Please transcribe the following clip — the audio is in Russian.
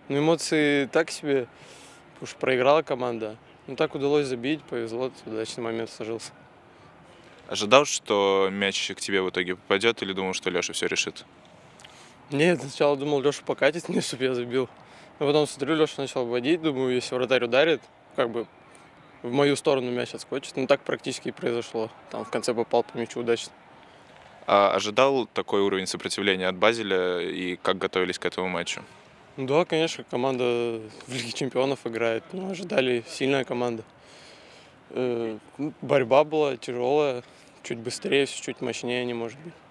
Ну, эмоции так себе, потому что проиграла команда. Ну, так удалось забить, повезло, удачный момент сложился. Ожидал, что мяч к тебе в итоге попадет, или думал, что Леша все решит? Нет, сначала думал, Леша покатит мне, чтобы я забил. Но потом смотрю, Леша начал обводить, думаю, если вратарь ударит, как бы в мою сторону мяч отскочит. Ну, так практически и произошло. Там в конце попал по мячу удачно. А ожидал такой уровень сопротивления от Базеля и как готовились к этому матчу? Ну да, конечно, команда в Лиге чемпионов играет. Ну, ожидали сильная команда. Борьба была тяжелая, чуть быстрее, чуть мощнее не может быть.